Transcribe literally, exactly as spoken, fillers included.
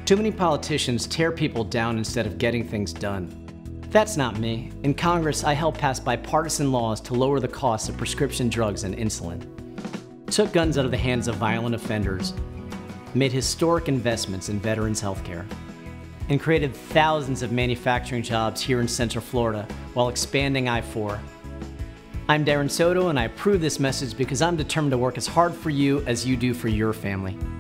Too many politicians tear people down instead of getting things done. That's not me. In Congress, I helped pass bipartisan laws to lower the cost of prescription drugs and insulin, took guns out of the hands of violent offenders, made historic investments in veterans' healthcare, and created thousands of manufacturing jobs here in Central Florida while expanding I four. I'm Darren Soto, and I approve this message because I'm determined to work as hard for you as you do for your family.